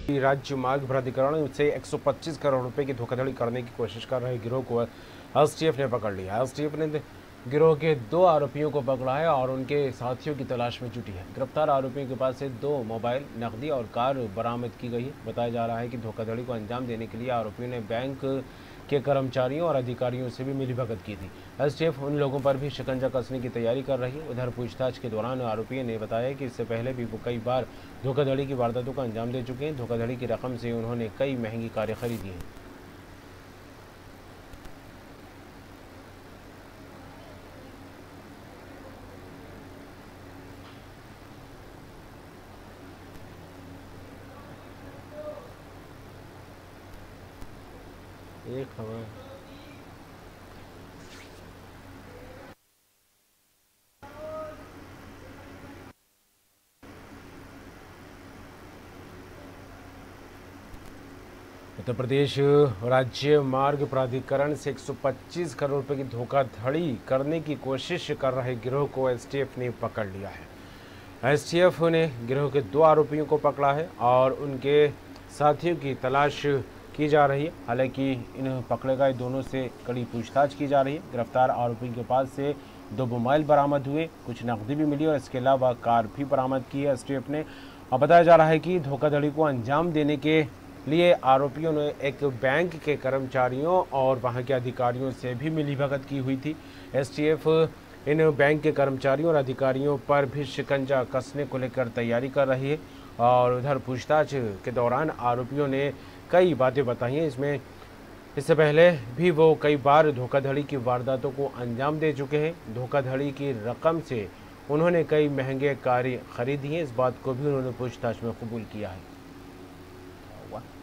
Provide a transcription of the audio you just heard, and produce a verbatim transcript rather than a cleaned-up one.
राज्य मार्ग प्राधिकरण से एक सौ पच्चीस करोड़ रुपए की धोखाधड़ी करने की कोशिश कर रहे गिरोह को एसटीएफ ने पकड़ लिया। एसटीएफ ने गिरोह के दो आरोपियों को पकड़ा है और उनके साथियों की तलाश में जुटी है। गिरफ्तार आरोपियों के पास से दो मोबाइल, नकदी और कार बरामद की गई है। बताया जा रहा है कि धोखाधड़ी को अंजाम देने के लिए आरोपियों ने बैंक के कर्मचारियों और अधिकारियों से भी मिलीभगत की थी। एसटीएफ उन लोगों पर भी शिकंजा कसने की तैयारी कर रही है। उधर पूछताछ के दौरान आरोपियों ने बताया कि इससे पहले भी वो कई बार धोखाधड़ी की वारदातों को अंजाम दे चुके हैं। धोखाधड़ी की रकम से उन्होंने कई महंगी कारें खरीदी हैं। एक खबर उत्तर प्रदेश राज्य मार्ग प्राधिकरण से एक सौ पच्चीस करोड़ रुपए की धोखाधड़ी करने की कोशिश कर रहे गिरोह को एसटीएफ ने पकड़ लिया है। एसटीएफ ने गिरोह के दो आरोपियों को पकड़ा है और उनके साथियों की तलाश की जा रही है। हालांकि इन पकड़े गए दोनों से कड़ी पूछताछ की जा रही है। गिरफ्तार आरोपियों के पास से दो मोबाइल बरामद हुए, कुछ नकदी भी मिली और इसके अलावा कार भी बरामद की है एसटीएफ ने। अब बताया जा रहा है कि धोखाधड़ी को अंजाम देने के लिए आरोपियों ने एक बैंक के कर्मचारियों और वहां के अधिकारियों से भी मिलीभगत की हुई थी। एसटीएफ इन बैंक के कर्मचारियों और अधिकारियों पर भी शिकंजा कसने को लेकर तैयारी कर रही है और उधर पूछताछ के दौरान आरोपियों ने कई बातें बताई हैं। इसमें इससे पहले भी वो कई बार धोखाधड़ी की वारदातों को अंजाम दे चुके हैं। धोखाधड़ी की रकम से उन्होंने कई महंगे कारें खरीदी हैं। इस बात को भी उन्होंने पूछताछ में कबूल किया है।